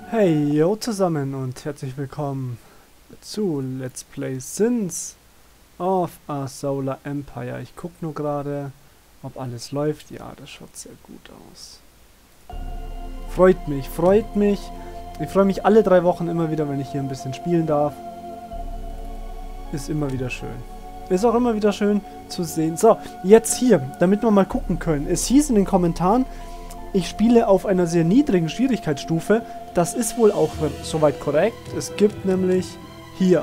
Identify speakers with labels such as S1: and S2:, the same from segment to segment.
S1: Hey, yo zusammen und herzlich willkommen zu Let's Play Sins of a Solar Empire. Ich gucke nur gerade, ob alles läuft. Ja, das schaut sehr gut aus. Freut mich, freut mich. Ich freue mich alle 3 Wochen immer wieder, wenn ich hier ein bisschen spielen darf. Ist immer wieder schön. Ist auch immer wieder schön zu sehen. So, jetzt hier, damit wir mal gucken können. Es hieß in den Kommentaren, ich spiele auf einer sehr niedrigen Schwierigkeitsstufe. Das ist wohl auch soweit korrekt. Es gibt nämlich hier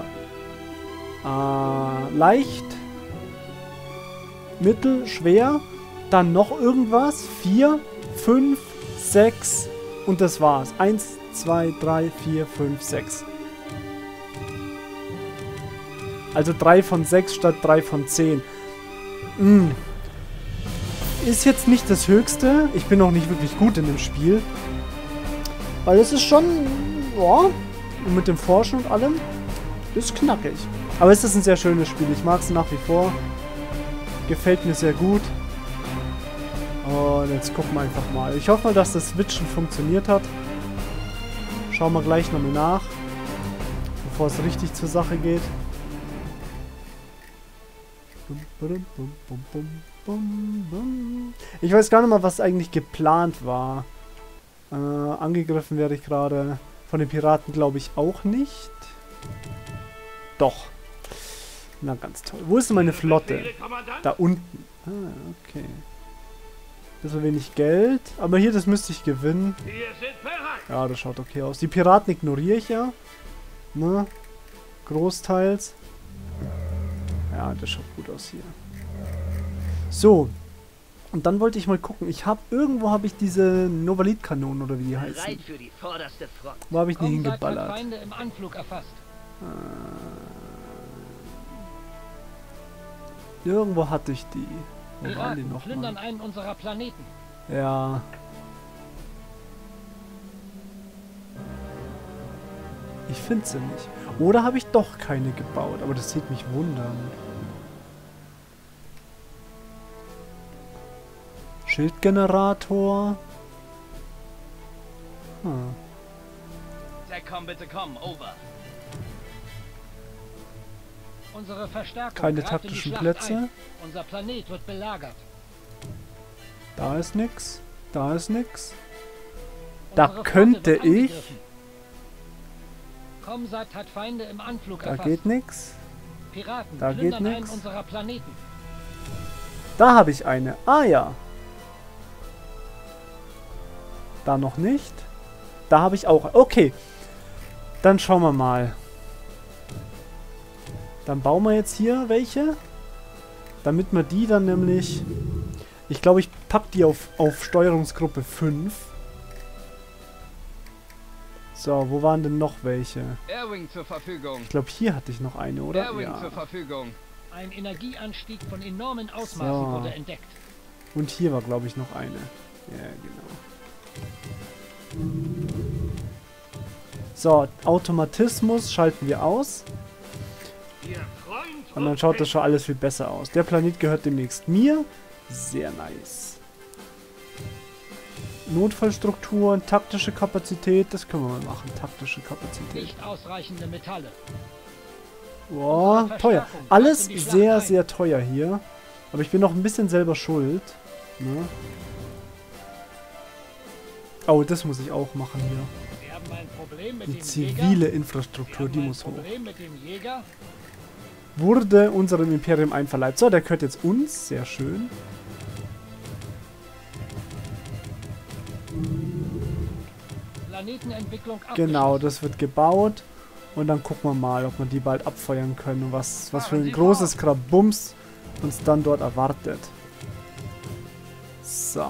S1: leicht, mittel, schwer, dann noch irgendwas, 4, 5, 6 und das war's. 1, 2, 3, 4, 5, 6. Also 3 von 6 statt 3 von 10. Ist jetzt nicht das Höchste. Ich bin auch nicht wirklich gut in dem Spiel. Weil es ist schon, ja, mit dem Forschen und allem, ist knackig. Aber es ist ein sehr schönes Spiel. Ich mag es nach wie vor. Gefällt mir sehr gut. Und jetzt gucken wir einfach mal. Ich hoffe mal, dass das Switchen funktioniert hat. Schauen wir gleich nochmal nach. Bevor es richtig zur Sache geht. Ich weiß gar nicht mal, was eigentlich geplant war. Angegriffen werde ich gerade von den Piraten, glaube ich, auch nicht. Doch. Na, ganz toll. Wo ist denn meine Flotte? Da unten. Ah, okay. Bisschen wenig Geld. Aber hier, das müsste ich gewinnen. Ja, das schaut okay aus. Die Piraten ignoriere ich ja. Ne? Großteils. Ja, das schaut gut aus hier. So. Und dann wollte ich mal gucken. Irgendwo habe ich diese Novalit-Kanonen oder wie die heißen. Wo habe ich die hingeballert?
S2: Feinde im Anflug erfasst.
S1: Irgendwo hatte ich die. Wo waren die noch
S2: plündern
S1: mal?
S2: einen unserer Planeten.
S1: Ja. Ich finde sie nicht. Oder habe ich doch keine gebaut? Aber das sieht mich wundern. Schildgenerator.
S3: Komm, bitte komm, over.
S2: Unsere Verstärkung
S1: Keine
S2: greift in die
S1: taktischen
S2: Schlacht
S1: Plätze.
S2: ein. Unser Planet wird belagert.
S1: Da ist nix. Da ist nix. Da
S2: Unsere Flotte
S1: könnte
S2: wird
S1: ich.
S2: angegriffen. Comsat hat Feinde im Anflug
S1: Da
S2: erfasst.
S1: geht nix.
S2: Piraten
S1: Da geht
S2: plündern einen
S1: nix.
S2: unserer Planeten.
S1: Da habe ich eine. Ah ja. Da noch nicht. Da habe ich auch. Okay. Dann schauen wir mal. Dann bauen wir jetzt hier welche. Damit wir die dann nämlich... Ich glaube, ich packe die auf Steuerungsgruppe 5. So, wo waren denn noch welche?
S3: Airwing zur Verfügung.
S1: Ich glaube, hier hatte ich noch eine, oder?
S3: Airwing
S1: Ja.
S3: zur Verfügung.
S2: Ein Energieanstieg von enormen Ausmaßen
S1: So.
S2: wurde entdeckt.
S1: Und hier war, glaube ich, noch eine. Ja, genau. So, Automatismus schalten wir aus. Und dann schaut das schon alles viel besser aus. Der Planet gehört demnächst mir. Sehr nice. Notfallstrukturen, taktische Kapazität, das können wir mal machen. Taktische Kapazität.
S2: Nicht ausreichende Metalle.
S1: Boah, teuer. Alles sehr, sehr teuer hier. Aber ich bin noch ein bisschen selber schuld. Ne? Oh, das muss ich auch machen hier.
S2: Wir haben ein Problem mit
S1: Die
S2: dem
S1: zivile
S2: Jäger.
S1: Infrastruktur, die
S2: Wir haben ein
S1: muss hoch.
S2: Problem mit dem Jäger.
S1: Wurde unserem Imperium einverleibt. So, der gehört jetzt uns. Sehr schön.
S2: Planetenentwicklung
S1: Genau, das wird gebaut. Und dann gucken wir mal, ob wir die bald abfeuern können. Und was für ein großes Krabums uns dann dort erwartet. So.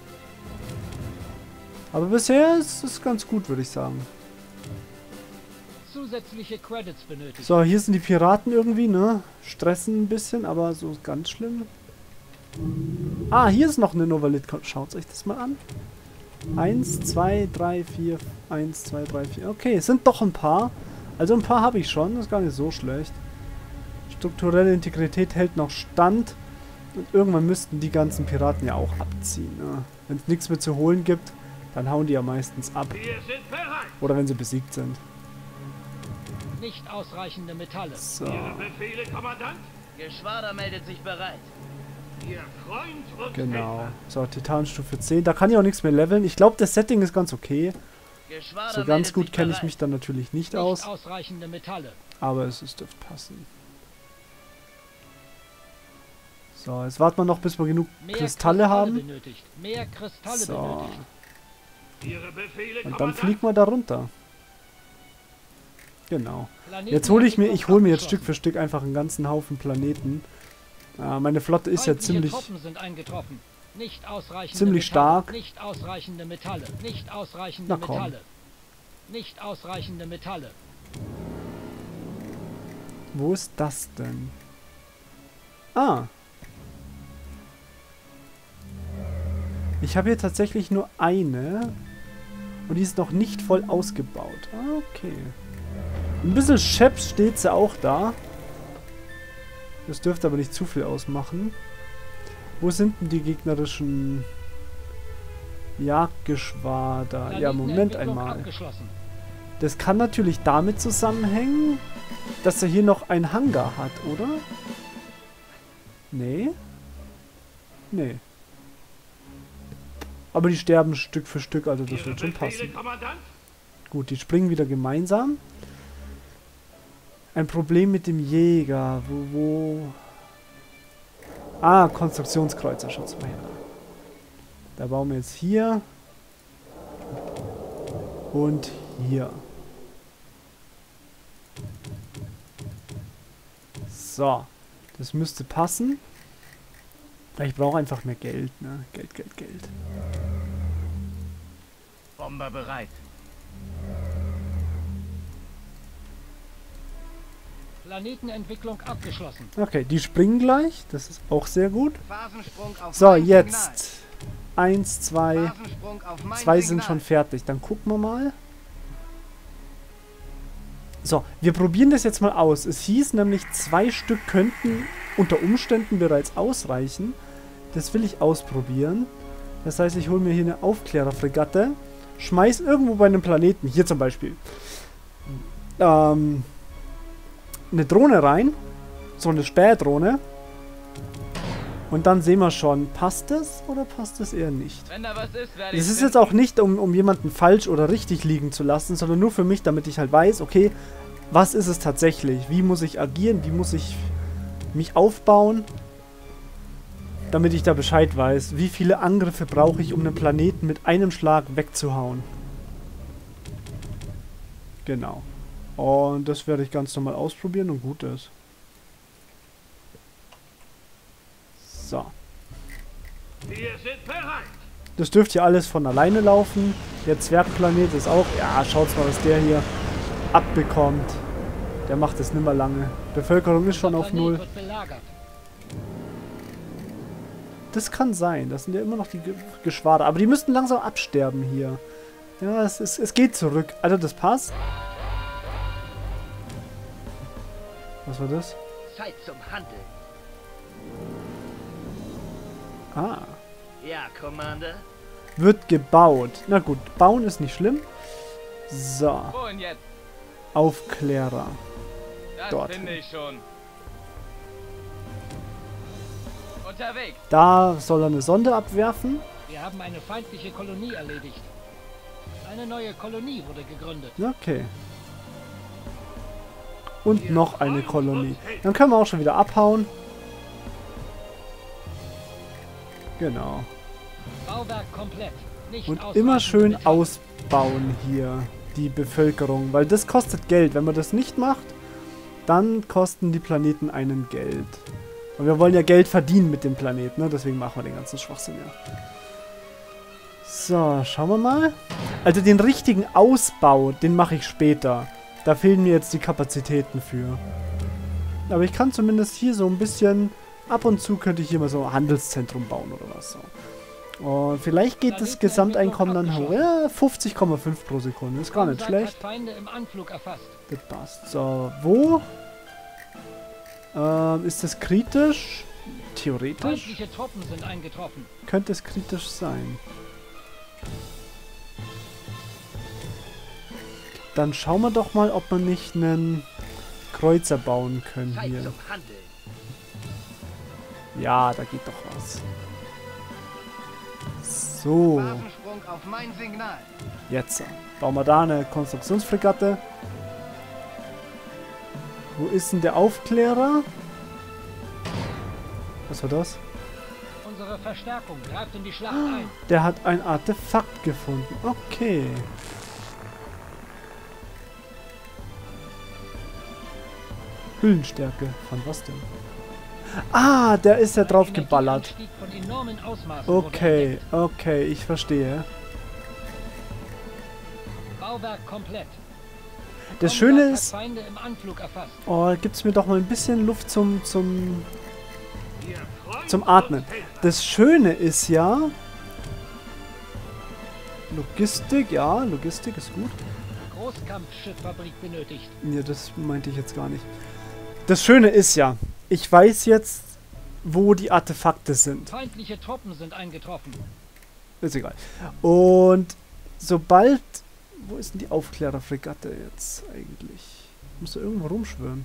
S1: Aber bisher ist es ganz gut, würde ich sagen.
S2: zusätzliche Credits benötigt.
S1: So, hier sind die Piraten irgendwie, ne? Stressen ein bisschen, aber so ganz schlimm. Ah, hier ist noch eine Novalit. Schaut euch das mal an. 1, 2, 3, 4. 1, 2, 3, 4. Okay, es sind doch ein paar. Also ein paar habe ich schon. Das ist gar nicht so schlecht. Strukturelle Integrität hält noch stand. Und irgendwann müssten die ganzen Piraten ja auch abziehen. Ne? Wenn es nichts mehr zu holen gibt, Dann hauen die ja meistens ab.
S4: Wir sind bereit.
S1: Oder wenn sie besiegt sind.
S2: Nicht ausreichende Metalle.
S1: So.
S4: Ihre Befehle, Kommandant?
S3: Geschwader meldet sich bereit.
S4: Ihr Freund und
S1: Genau.
S4: Helfer.
S1: So, Titanstufe 10. Da kann ich auch nichts mehr leveln. Ich glaube, das Setting ist ganz okay.
S3: Geschwader
S1: So ganz
S3: meldet
S1: gut
S3: sich
S1: kenne ich
S3: bereit.
S1: mich dann natürlich nicht
S2: Nicht
S1: aus.
S2: ausreichende Metalle.
S1: Aber es dürfte passen. So, jetzt warten wir noch, bis wir genug
S2: Mehr
S1: Kristalle haben.
S2: benötigt. Mehr Kristalle
S1: So.
S2: benötigt.
S4: Ihre Befehle,
S1: Und dann
S4: Kommandant?
S1: fliegen wir da runter. Genau.
S2: Planeten
S1: Jetzt hole ich mir jetzt Stück
S2: abgeschlossen.
S1: für Stück einfach einen ganzen Haufen Planeten. Meine Flotte ist ja
S2: Feindliche
S1: ziemlich...
S2: Truppen sind eingetroffen. Nicht ausreichende
S1: ziemlich
S2: Metalle.
S1: stark.
S2: Nicht ausreichende Metalle. Nicht ausreichende
S1: Na komm.
S2: Metalle. Nicht ausreichende Metalle.
S1: Wo ist das denn? Ah. Ich habe hier tatsächlich nur eine. Und die ist noch nicht voll ausgebaut. Ah, okay. Ein bisschen Scheps steht sie auch da. Das dürfte aber nicht zu viel ausmachen. Wo sind denn die gegnerischen Jagdgeschwader? Ja, Moment
S2: Planetenentwicklung
S1: einmal.
S2: Abgeschlossen.
S1: Das kann natürlich damit zusammenhängen, dass er hier noch einen Hangar hat, oder? Nee? Nee. Aber die sterben Stück für Stück, also das
S4: Ihre
S1: wird schon
S4: Befehle,
S1: passen.
S4: Kommandant?
S1: Gut, die springen wieder gemeinsam. Ein Problem mit dem Jäger. Wo? Ah, Konstruktionskreuzer, schaut's mal her. Da bauen wir jetzt hier. Und hier. So. Das müsste passen. Ich brauche einfach mehr Geld, ne? Geld, Geld, Geld.
S3: Bomber bereit.
S2: Planetenentwicklung abgeschlossen.
S1: Okay, die springen gleich. Das ist auch sehr gut.
S3: Phasensprung auf
S1: So,
S3: mein
S1: jetzt. 1, 2,
S3: Signal. Phasensprung auf mein
S1: 2 sind
S3: Signal.
S1: schon fertig. Dann gucken wir mal. So, wir probieren das jetzt mal aus. Es hieß nämlich, 2 Stück könnten unter Umständen bereits ausreichen. Das will ich ausprobieren. Das heißt, ich hole mir hier eine Aufklärerfregatte, schmeiß irgendwo bei einem Planeten, hier zum Beispiel, eine Drohne rein. So eine Spähdrohne. Und dann sehen wir schon, passt das oder passt das eher nicht?
S3: Wenn da was ist, werde
S1: Es
S3: ich
S1: ist jetzt auch nicht, um jemanden falsch oder richtig liegen zu lassen, sondern nur für mich, damit ich halt weiß, okay, was ist es tatsächlich? Wie muss ich agieren? Wie muss ich mich aufbauen? Damit ich da Bescheid weiß. Wie viele Angriffe brauche ich, um einen Planeten mit einem Schlag wegzuhauen? Genau. Und das werde ich ganz normal ausprobieren und gut ist. So.
S4: Wir sind bereit.
S1: Das dürfte ja alles von alleine laufen. Der Zwergplanet ist auch... Ja, schaut's mal, was der hier abbekommt. Der macht es nimmer lange. Bevölkerung ist schon
S2: Der
S1: auf
S2: Planet
S1: 0.
S2: wird belagert.
S1: Das kann sein. Das sind ja immer noch die Geschwader. Aber die müssten langsam absterben hier. Ja, es geht zurück. Also das passt. Was war das?
S3: Zeit zum Handeln.
S1: Ah.
S3: Ja, Commander.
S1: Wird gebaut. Na gut, bauen ist nicht schlimm. So.
S3: Wohin jetzt?
S1: Aufklärer.
S3: Das
S1: Dort.
S3: finde ich schon. Unterwegs.
S1: Da soll er eine Sonde abwerfen.
S2: Wir haben eine feindliche Kolonie erledigt. Eine neue Kolonie wurde gegründet.
S1: Okay. Und noch eine Kolonie. Dann können wir auch schon wieder abhauen. Genau.
S2: Bauwerk komplett. Nicht
S1: Und
S2: ausreichende
S1: immer schön
S2: Metalle.
S1: ausbauen hier, die Bevölkerung. Weil das kostet Geld. Wenn man das nicht macht, dann kosten die Planeten einen Geld. Und wir wollen ja Geld verdienen mit dem Planeten, ne? Deswegen machen wir den ganzen Schwachsinn ja. So, schauen wir mal. Also den richtigen Ausbau, den mache ich später. Da fehlen mir jetzt die Kapazitäten für. Aber ich kann zumindest hier so ein bisschen... Ab und zu könnte ich hier mal so ein Handelszentrum bauen oder was so. Und vielleicht geht das Gesamteinkommen dann hoch. Ja, 50,5 pro Sekunde. Ist gar nicht
S2: Raumsat
S1: schlecht.
S2: hat Feinde im Anflug erfasst.
S1: Das passt. So, wo? Ist das kritisch? Theoretisch?
S2: Feindliche Truppen sind eingetroffen.
S1: Könnte es kritisch sein. Dann schauen wir doch mal, ob wir nicht einen Kreuzer bauen können
S3: Zeit
S1: hier.
S3: zum Handeln.
S1: Ja, da geht doch was. So,
S2: Basensprung auf mein Signal.
S1: jetzt bauen wir da eine Konstruktionsfregatte. Wo ist denn der Aufklärer? Was war das?
S2: Unsere Verstärkung greift in die Schlacht ein.
S1: Der hat ein Artefakt gefunden. Okay. Hüllenstärke. Von was denn? Ah, der ist ja drauf geballert.
S2: Energieanstieg von enormen Ausmaßen wurde
S1: Okay,
S2: entdeckt.
S1: okay, ich verstehe.
S2: Bauwerk komplett.
S1: Das Schöne
S2: Bombenwerk
S1: ist...
S2: hat Feinde im Anflug erfasst.
S1: Oh, gibt's mir doch mal ein bisschen Luft zum
S4: Ihr Freund
S1: Zum Atmen.
S4: und Helfer.
S1: Das Schöne ist ja... Logistik, ja, Logistik ist gut.
S2: Großkampfschifffabrik benötigt.
S1: Ja, das meinte ich jetzt gar nicht. Das Schöne ist ja, ich weiß jetzt, wo die Artefakte sind.
S2: Feindliche Truppen sind eingetroffen.
S1: Ist egal. Und sobald... Wo ist denn die Aufklärerfregatte jetzt eigentlich? Muss da irgendwo rumschwirren.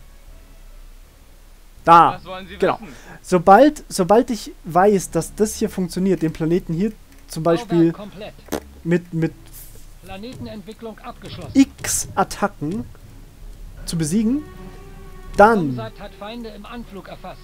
S1: Da!
S3: Was wollen Sie
S1: Genau.
S3: wissen?
S1: Sobald ich weiß, dass das hier funktioniert, den Planeten hier zum Beispiel
S2: Bauwerk komplett.
S1: mit
S2: Planetenentwicklung abgeschlossen.
S1: X Attacken zu besiegen, dann
S2: Bombsat hat Feinde im Anflug erfasst.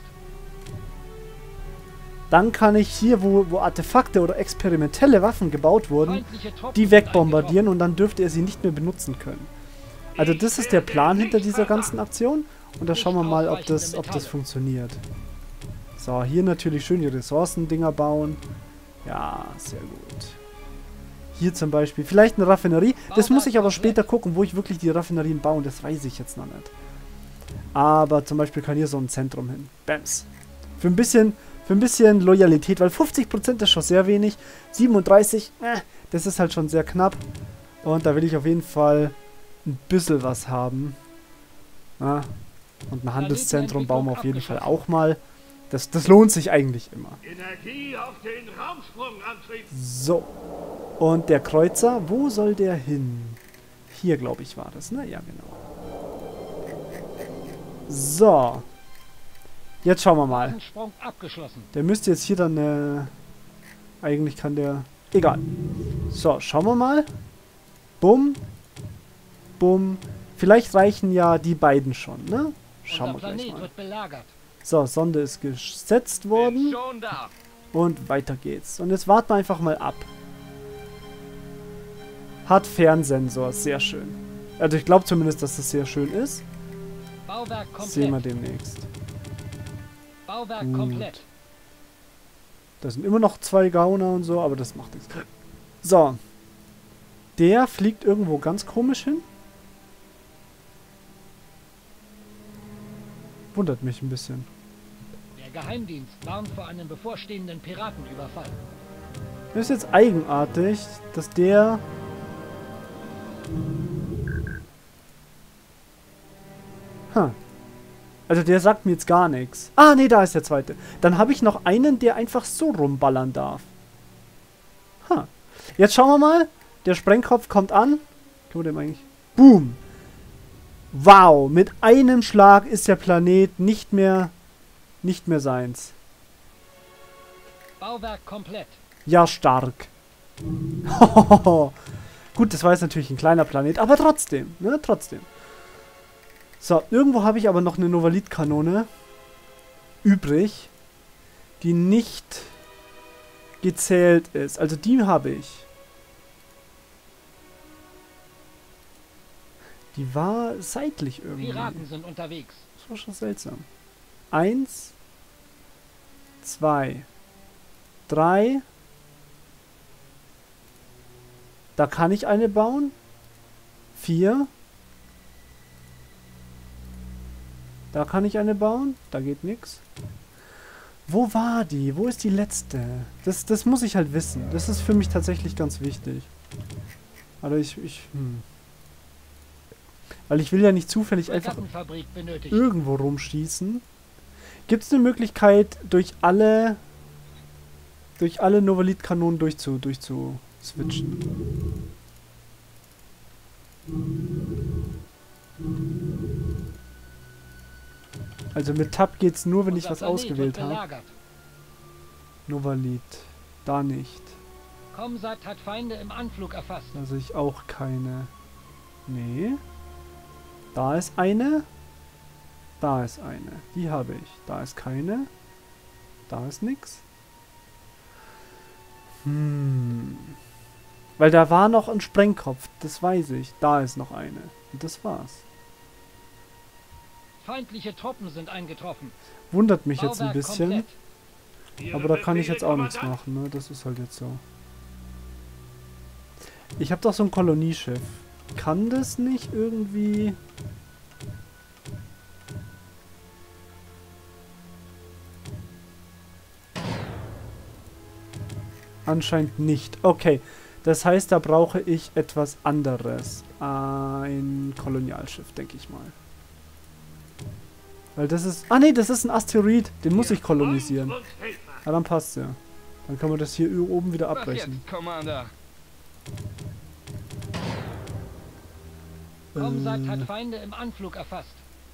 S1: kann ich hier, wo Artefakte oder experimentelle Waffen gebaut wurden,
S2: Feindliche Truppen
S1: die
S2: sind
S1: wegbombardieren und dann dürfte er sie nicht mehr benutzen können. Also das ist der Plan hinter dieser ganzen Aktion und da schauen wir mal, ob das funktioniert. So, hier natürlich schön die Ressourcendinger bauen. Ja, sehr gut. Hier zum Beispiel, vielleicht eine Raffinerie. Das muss ich aber später gucken, wo ich wirklich die Raffinerien baue. Das weiß ich jetzt noch nicht. Aber zum Beispiel kann hier so ein Zentrum hin. Bams. Für ein bisschen Loyalität, weil 50% ist schon sehr wenig. 37, das ist halt schon sehr knapp. Und da will ich auf jeden Fall ein bisschen was haben. Ja. Und ein Handelszentrum bauen wir auf jeden Fall auch mal. Das lohnt sich eigentlich immer.
S4: Energie auf den Raumsprungantrieb.
S1: So. Und der Kreuzer, wo soll der hin? Hier, glaube ich, war das, ne? Ja, genau. So. Jetzt schauen wir mal.
S2: Basensprung abgeschlossen.
S1: Der müsste jetzt hier dann, eigentlich kann der... Egal. So, schauen wir mal. Bumm. Bumm. Vielleicht reichen ja die beiden schon, ne? Schauen
S2: Unser
S1: wir gleich
S2: Planet
S1: mal.
S2: wird belagert.
S1: So, Sonde ist gesetzt
S3: Bin
S1: worden.
S3: schon da.
S1: Und weiter geht's. Und jetzt warten wir einfach mal ab. Hat Fernsensor, sehr schön. Also ich glaube zumindest, dass das sehr schön ist.
S2: Bauwerk
S1: Sehen wir
S2: komplett.
S1: demnächst.
S2: Bauwerk
S1: Gut.
S2: komplett.
S1: Da sind immer noch 2 Gauner und so, aber das macht nichts. So. Der fliegt irgendwo ganz komisch hin. Wundert mich ein bisschen.
S2: Der Geheimdienst warnt vor einem bevorstehenden Piratenüberfall.
S1: Das ist jetzt eigenartig, dass der... Also der sagt mir jetzt gar nichts. Ah, nee, da ist der zweite. Dann habe ich noch einen, der einfach so rumballern darf. Jetzt schauen wir mal. Der Sprengkopf kommt an. Können wir dem eigentlich... Boom! Wow, mit einem Schlag ist der Planet nicht mehr seins.
S2: Bauwerk komplett.
S1: Ja, stark. Gut, das war jetzt natürlich ein kleiner Planet, aber trotzdem, ne, trotzdem. So, irgendwo habe ich aber noch eine Novalit-Kanone übrig, die nicht gezählt ist. Also die habe ich. Die war seitlich irgendwie.
S2: Piraten sind unterwegs.
S1: Das war schon seltsam. 1, 2, 3. Da kann ich eine bauen. 4. Da kann ich eine bauen. Da geht nichts. Wo war die? Wo ist die letzte? Das muss ich halt wissen. Das ist für mich tatsächlich ganz wichtig. Aber weil ich will ja nicht zufällig einfach
S2: Fregattenfabrik benötigt.
S1: irgendwo rumschießen. Gibt es eine Möglichkeit, durch alle durchzuswitchen? Also mit Tab geht's nur, wenn ich
S2: Unser
S1: was
S2: Planet
S1: ausgewählt
S2: wird
S1: habe.
S2: belagert.
S1: Novalit. Da nicht.
S2: Comsat hat Feinde im Anflug erfasst.
S1: Also ich auch keine. Nee. Da ist eine. Da ist eine. Die habe ich. Da ist keine. Da ist nix. Weil da war noch ein Sprengkopf. Das weiß ich. Da ist noch eine. Und das war's.
S2: Feindliche Truppen sind eingetroffen.
S1: Wundert mich jetzt ein
S2: Bauwerk
S1: bisschen.
S2: komplett.
S4: Ihre
S1: Aber da kann ich
S4: Befehle,
S1: jetzt auch nichts
S4: Kommandant?
S1: machen, ne? Das ist halt jetzt so. Ich habe doch so ein Kolonieschiff. Kann das nicht irgendwie... Anscheinend nicht. Okay. Das heißt, da brauche ich etwas anderes. Ein Kolonialschiff, denke ich mal. Weil das ist... Ah, nee, das ist ein Asteroid. Den muss ich kolonisieren.
S4: Freund und Helfer.
S1: Ja, dann passt's ja. Dann können wir das hier oben wieder
S3: Was
S1: abbrechen.
S3: jetzt, Commander?
S2: Comsat hat Feinde im Anflug erfasst.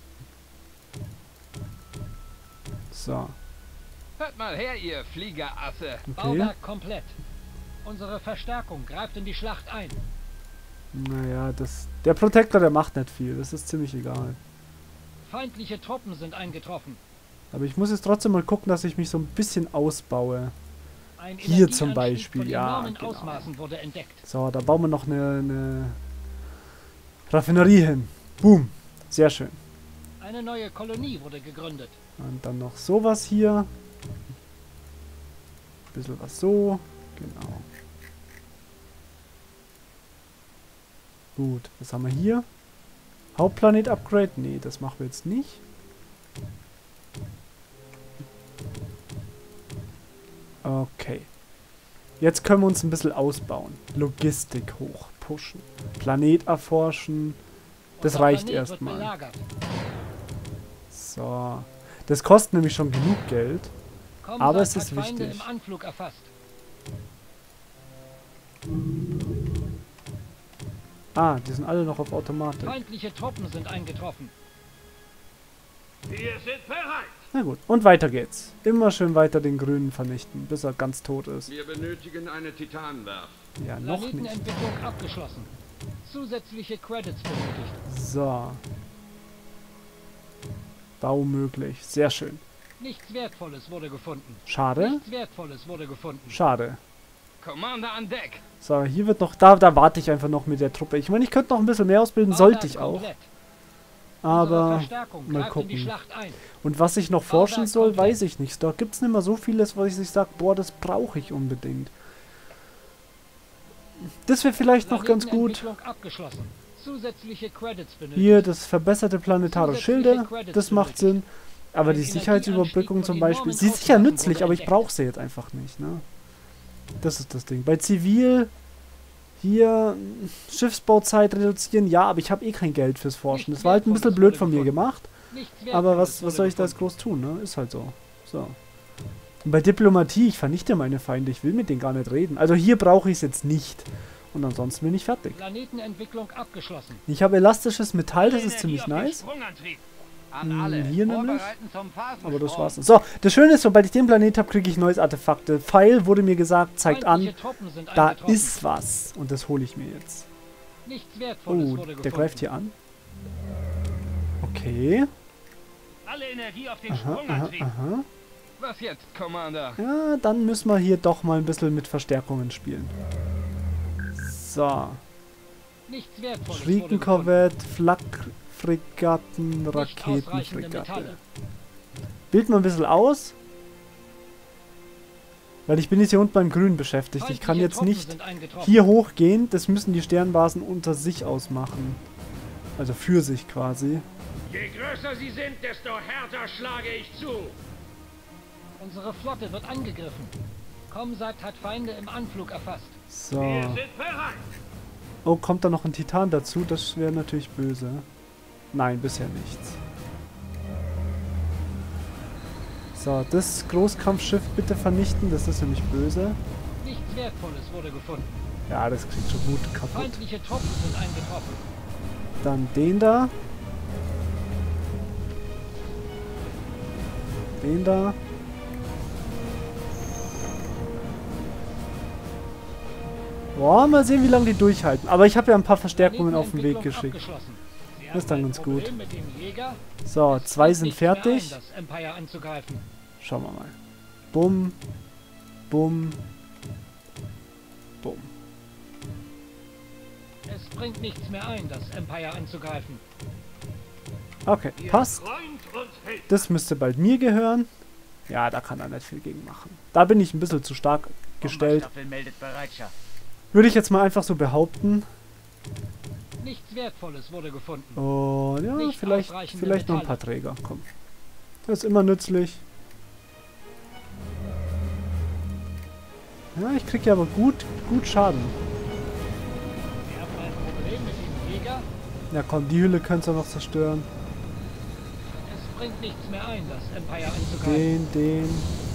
S1: So.
S3: Hört mal her, ihr Fliegerasse.
S1: Okay.
S2: Bauwerk komplett. Unsere Verstärkung greift in die Schlacht ein.
S1: Naja, das... Der Protector, der macht nicht viel. Das ist ziemlich egal.
S2: Feindliche Truppen sind eingetroffen.
S1: Aber ich muss jetzt trotzdem mal gucken, dass ich mich so ein bisschen ausbaue.
S2: Ein
S1: Hier zum
S2: Energieanstieg
S1: Beispiel,
S2: von
S1: ja,
S2: enormen
S1: genau.
S2: Ausmaßen wurde entdeckt.
S1: So, da bauen wir noch eine Raffinerie hin. Boom. Sehr schön.
S2: Eine neue Kolonie wurde gegründet.
S1: Und dann noch sowas hier. Bisschen was so. Genau. Gut, was haben wir hier? Hauptplanet Upgrade? Nee, das machen wir jetzt nicht. Okay. Jetzt können wir uns ein bisschen ausbauen. Logistik hochpushen. Planet erforschen. Das
S2: Unser
S1: reicht
S2: Planet wird
S1: erstmal.
S2: belagert.
S1: So. Das kostet nämlich schon genug Geld.
S2: Comsat
S1: Aber es
S2: hat
S1: ist
S2: Feinde
S1: wichtig.
S2: im Anflug erfasst.
S1: Ah, die sind alle noch auf Automatik.
S2: Feindliche Truppen sind eingetroffen.
S4: Wir sind bereit.
S1: Na gut, und weiter geht's. Immer schön weiter den Grünen vernichten, bis er ganz tot ist.
S5: Wir benötigen eine Titanwerft.
S1: Ja, noch nicht.
S2: Planetenentwicklung abgeschlossen. Zusätzliche Credits benötigt.
S1: So. Bau möglich. Sehr schön.
S2: Nichts Wertvolles wurde gefunden.
S1: Schade.
S2: Nichts Wertvolles wurde gefunden.
S1: Schade.
S3: Commander an Deck.
S1: So, hier wird noch... Da warte ich einfach noch mit der Truppe. Ich meine, ich könnte noch ein bisschen mehr ausbilden, sollte ich auch.
S2: komplett. Unsere
S1: Aber
S2: Verstärkung
S1: mal
S2: greift in die
S1: gucken.
S2: Schlacht ein.
S1: Und was ich noch forschen
S2: Bauwerk
S1: soll,
S2: komplett.
S1: weiß ich nicht. Da gibt es nicht mehr so vieles, was ich sage, boah, das brauche ich unbedingt. Das wäre vielleicht noch ganz gut.
S2: Planetenentwicklung abgeschlossen. Zusätzliche Credits benötigt.
S1: Hier das verbesserte planetare
S2: Zusätzliche
S1: Schilde,
S2: Credits
S1: das macht Sinn. Aber
S2: Ein
S1: die Sicherheitsüberbrückung
S2: Energieanstieg
S1: zum
S2: von
S1: Beispiel,
S2: enormen
S1: sie ist sicher
S2: Ausmaßen
S1: nützlich,
S2: wurde
S1: aber ich
S2: entdeckt.
S1: brauche sie jetzt einfach nicht, ne? Das ist das Ding. Bei Zivil, hier, Schiffsbauzeit reduzieren, ja, aber ich habe eh kein Geld fürs Forschen. Das war halt ein bisschen blöd von mir gemacht,
S2: Nichts
S1: aber
S2: Wertvolles
S1: was soll
S2: wurde
S1: ich da jetzt
S2: gefunden.
S1: groß tun, ne? Ist halt so. So. Und bei Diplomatie, ich vernichte meine Feinde, ich will mit denen gar nicht reden. Also hier brauche ich es jetzt nicht. Und ansonsten bin ich fertig.
S2: Planetenentwicklung abgeschlossen.
S1: Ich habe elastisches Metall, das ist
S4: Energie
S1: ziemlich
S4: auf den
S1: nice.
S4: Sprungantrieb.
S3: An alle.
S1: Hier nämlich.
S3: Vorbereiten zum Phasensprung.
S1: Aber das war's. So, das Schöne ist, sobald ich den Planet habe, kriege ich neues Artefakte. Pfeil wurde mir gesagt, zeigt an,
S2: Feindliche Truppen sind
S1: da
S2: eingetroffen.
S1: ist was. Und das hole ich mir jetzt.
S2: Nichts Wertvolles
S1: Oh,
S2: wurde
S1: der
S2: gefunden.
S1: greift hier an. Okay.
S4: Alle Energie auf den
S1: Aha, aha,
S4: Sprungantrieb.
S1: aha.
S3: Was jetzt, Commander?
S1: Ja, dann müssen wir hier doch mal ein bisschen mit Verstärkungen spielen. So.
S2: Nichts Wertvolles wurde gefunden.
S1: Schrikenkorvette, Flak-Fregatten,
S2: Nicht ausreichende
S1: Raketenfregatte.
S2: Metalle.
S1: Bild mal ein bisschen aus. Weil ich bin jetzt hier unten beim Grün beschäftigt. Ich kann
S2: Feindliche
S1: jetzt
S2: Truppen
S1: nicht
S2: sind eingetroffen.
S1: hier hochgehen. Das müssen die Sternbasen unter sich ausmachen. Also für sich quasi.
S4: Je größer sie sind, desto härter schlage ich zu.
S2: Unsere Flotte wird angegriffen. Comsat hat Feinde im Anflug erfasst.
S1: So.
S4: Wir sind bereit.
S1: Oh, kommt da noch ein Titan dazu? Das wäre natürlich böse. Nein, bisher nichts. So, das Großkampfschiff bitte vernichten. Das ist nämlich böse.
S2: Nichts Wertvolles wurde gefunden.
S1: Ja, das kriegt schon gut kaputt.
S2: Feindliche Truppen sind eingetroffen.
S1: Dann den da. Den da. Boah, mal sehen, wie lange die durchhalten. Aber ich habe ja ein paar Verstärkungen auf den Weg geschickt. Das ist dann ganz gut. So, 2 sind fertig. Schauen wir mal. Bumm. Bumm. Bumm.
S2: Es bringt nichts mehr ein, das Empire anzugreifen.
S1: Okay, passt. Das müsste bald mir gehören. Ja, da kann er nicht viel gegen machen. Da bin ich ein bisschen zu stark gestellt. Würde ich jetzt mal einfach so behaupten.
S2: Nichts Wertvolles wurde gefunden.
S1: Und ja,
S2: Nicht
S1: vielleicht
S2: ausreichende
S1: noch ein paar Träger. Komm. Das ist immer nützlich. Ja, ich krieg ja aber gut Schaden.
S2: Wir haben ein Problem mit dem Jäger.
S1: Ja komm, die Hülle könntest du noch zerstören.
S2: Es bringt nichts mehr ein, das Empire anzugreifen.
S1: Den.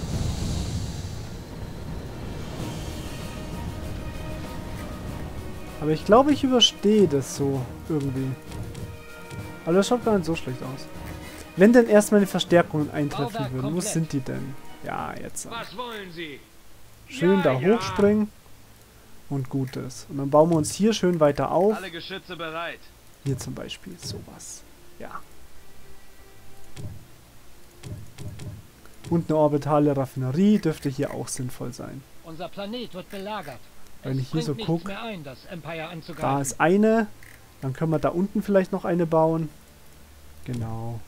S1: Aber ich glaube, ich überstehe das so irgendwie. Aber das schaut gar nicht so schlecht aus. Wenn denn erst meine Verstärkungen eintreffen
S2: Bauwerk
S1: würden, wo
S2: komplett.
S1: sind die denn? Ja, jetzt.
S4: Was wollen Sie?
S1: Schön
S4: Ja,
S1: da
S4: ja.
S1: hochspringen. Und gut ist. Und dann bauen wir uns hier schön weiter auf.
S3: Alle Geschütze bereit.
S1: Hier zum Beispiel sowas. Ja. Und eine orbitale Raffinerie dürfte hier auch sinnvoll sein.
S2: Unser Planet wird belagert.
S1: Wenn
S2: Es
S1: ich hier so
S2: bringt
S1: guck,
S2: nichts mehr ein, das Empire anzugreifen.
S1: Da ist eine. Dann können wir da unten vielleicht noch eine bauen. Genau.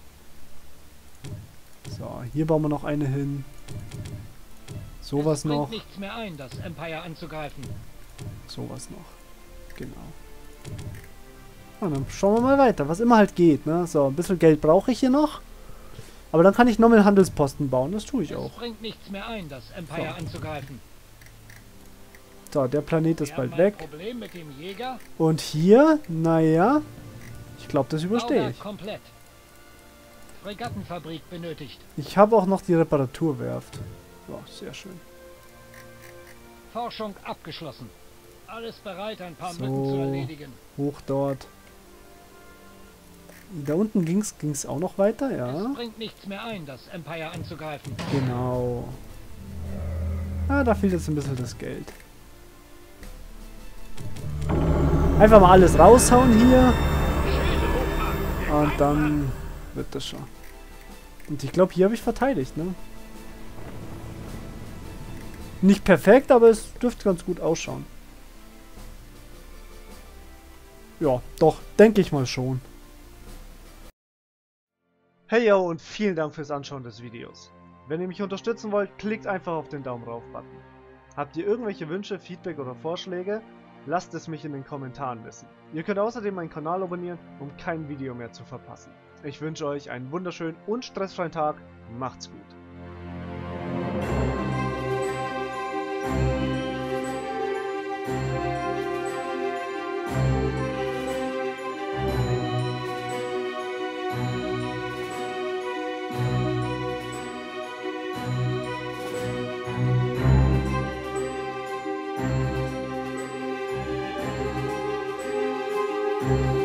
S1: So, hier bauen wir noch eine hin. Sowas
S2: es bringt
S1: noch.
S2: nichts mehr ein, das Empire anzugreifen.
S1: Sowas noch. Genau. Und dann schauen wir mal weiter, was immer halt geht, ne? So, ein bisschen Geld brauche ich hier noch. Aber dann kann ich nochmal Handelsposten bauen, das tue ich
S2: Es
S1: auch.
S2: bringt nichts mehr ein, das Empire
S1: So.
S2: anzugreifen.
S1: So, der Planet ist
S2: Wir
S1: bald
S2: haben ein
S1: weg.
S2: Problem mit dem Jäger.
S1: Und hier, naja, ich glaube, das überstehe
S2: Bauwerk
S1: ich.
S2: komplett. Fregattenfabrik benötigt.
S1: Ich habe auch noch die Reparaturwerft. Ja, sehr schön.
S2: Forschung abgeschlossen. Alles bereit, ein paar
S1: So.
S2: Mücken zu erledigen.
S1: Hoch dort. Da unten ging's auch noch weiter, ja.
S2: Es bringt nichts mehr ein, das Empire anzugreifen.
S1: Genau. Ah, da fehlt jetzt ein bisschen das Geld. Einfach mal alles raushauen hier. Und dann wird das schon. Und ich glaube, hier habe ich verteidigt, ne? Nicht perfekt, aber es dürfte ganz gut ausschauen. Ja, doch, denke ich mal schon. Hey yo und vielen Dank fürs Anschauen des Videos. Wenn ihr mich unterstützen wollt, klickt einfach auf den Daumen rauf Button. Habt ihr irgendwelche Wünsche, Feedback oder Vorschläge? Lasst es mich in den Kommentaren wissen. Ihr könnt außerdem meinen Kanal abonnieren, um kein Video mehr zu verpassen. Ich wünsche euch einen wunderschönen und stressfreien Tag. Macht's gut. Thank you.